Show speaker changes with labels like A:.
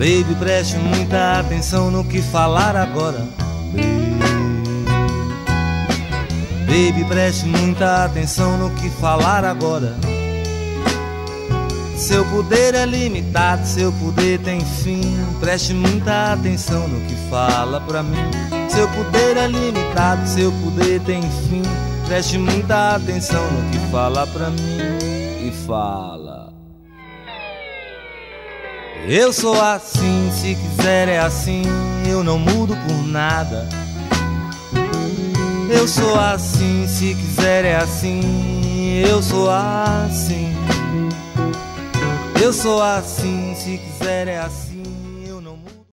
A: Baby, preste muita atenção no que falar agora. Baby, preste muita atenção no que falar agora. Seu poder é limitado, seu poder tem fim. Preste muita atenção no que fala pra mim. Seu poder é limitado, seu poder tem fim. Preste muita atenção no que fala pra mim. E fala: eu sou assim, se quiser é assim, eu não mudo por nada. Eu sou assim, se quiser é assim, eu sou assim. Eu sou assim, se quiser é assim.